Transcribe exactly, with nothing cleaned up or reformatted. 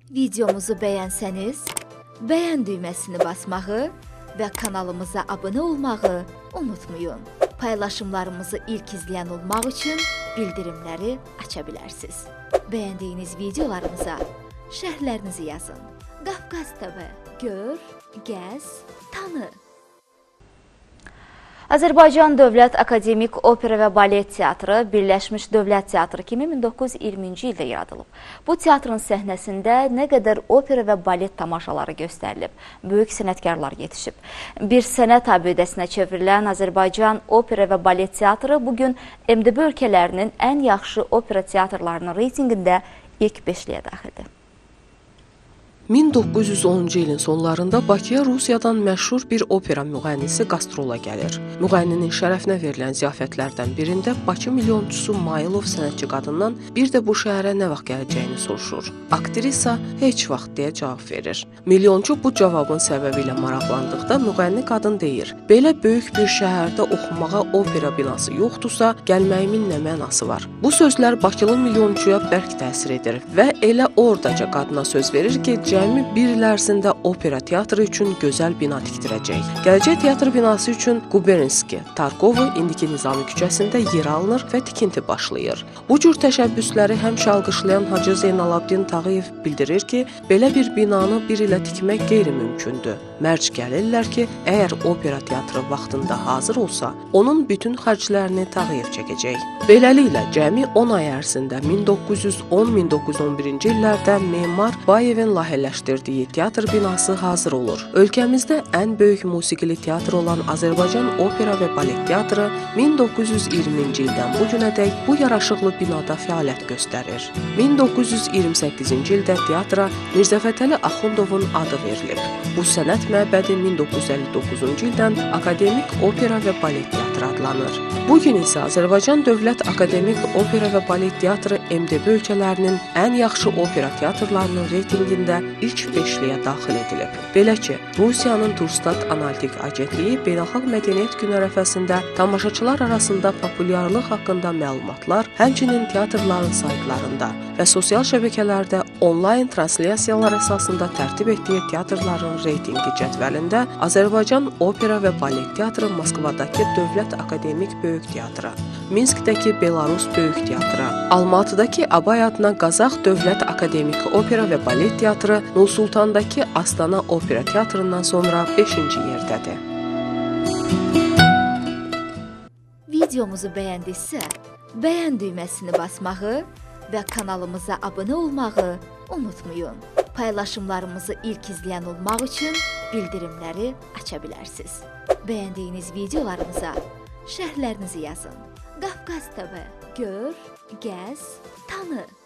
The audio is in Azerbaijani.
Videomuzu bəyənsəniz, bəyən düyməsini basmağı və kanalımıza abunə olmağı unutmayın. Paylaşımlarımızı ilk izləyən olmaq üçün bildirimləri aça bilərsiniz. Bəyəndiyiniz videolarımıza şərhlərinizi yazın. Qafqaz T V, gör, gəz, tanı. Azərbaycan Dövlət Akademik Opera və Balet Teatrı Birləşmiş Dövlət Teatrı kimi min doqquz yüz iyirminci ildə yaradılıb. Bu teatrın səhnəsində nə qədər opera və balet tamaşaları göstərilib, böyük sənətkarlar yetişib. Bir sənət abidəsinə çevrilən Azərbaycan Opera və Balet Teatrı bugün M D B ölkələrinin ən yaxşı opera teatrlarının reytingində ilk beşliyə daxildir. min doqquz yüz onuncu ilin sonlarında Bakıya Rusiyadan məşhur bir opera müğənnisi qastrol'a gəlir. Müğənninin şərəfinə verilən ziyafətlərdən birində Bakı milyonçusu Mayılov sənətçi qadından bir də bu şəhərə nə vaxt gələcəyini soruşur. Aktrisa heç vaxt deyə cavab verir. Milyonçu bu cavabın səbəbi ilə maraqlandıqda müğənni qadın deyir: "Belə böyük bir şəhərdə oxumağa opera binası yoxdursa, gəlməyimin nə mənası var?" Bu sözlər Bakılı milyonçuya bərk təsir edir və elə oradaca qadına söz verir ki, cəmi bir il ərzində opera teatrı üçün gözəl bina tikdirəcək. Gələcək teatr binası üçün Qubernski, Tarkovu indiki Nizami küçəsində yer alınır və tikinti başlayır. Bu cür təşəbbüsləri həmişə alqışlayan Hacı Zeynalabdin Tağıyev bildirir ki, belə bir binanı bir ilə tikmək qeyri-mümkündür. Mərc gəlirlər ki, əgər opera teatrı vaxtında hazır olsa, onun bütün xərclərini Tağıyev çəkəcək. Beləliklə, cəmi on ay ərzində min doqquz yüz on min doqquz yüz on birinci illərdə memar Bayevin layihələşdirdiyi teatr binası hazır olur. Ölkəmizdə ən böyük musiqili teatr olan Azərbaycan Opera və Balet Teatrı min doqquz yüz iyirminci ildən bu günədək bu yaraşıqlı binada fəaliyyət göstərir. min doqquz yüz iyirmi səkkizinci ildə teatra Mirzə Fətəli Axundovun adı verilib. Bu sənət məbədi min doqquz yüz əlli doqquzuncu ildən Akademik Opera və Balet Teatrı adlanır. Bugün isə Azərbaycan Dövlət Akademik Opera və Balet Teatrı M D B ölkələrinin ən yaxşı opera teatrlarının reytingində ilk beşliyə daxil edilib. Belə ki, Rusiyanın Turstat Analitik Agentliyi Beynəlxalq Mədəniyyət Günü ərəfəsində tamaşaçılar arasında populyarlıq haqqında məlumatlar, həmçinin teatrların saytlarında və sosial şəbəkələrdə onlayn translyasiyalar əsasında tərtib etdiyi teatrların reytingi cədvəlində Azərbaycan Opera və Balet Teatrı Moskvadakı Dövlət Akademik Böyük Teatrı, Minskdəki Belarus Böyük Teatrı, Almatıdakı Abay adına Qazax Dövlət Akademik Opera və Balet Teatrı, Nur-Sultandakı Astana Opera Teatrından sonra beşinci yerdədir. Videomuzu bəyəndinizsə, bəyən düyməsini basmağı və kanalımıza abunə olmağı unutmayın. Paylaşımlarımızı ilk izləyən olmaq üçün bildirimləri aça bilərsiniz. Bəyəndiyiniz videolarımıza şərhlərinizi yazın. Qafqaz T V, gör, gəz, tanı.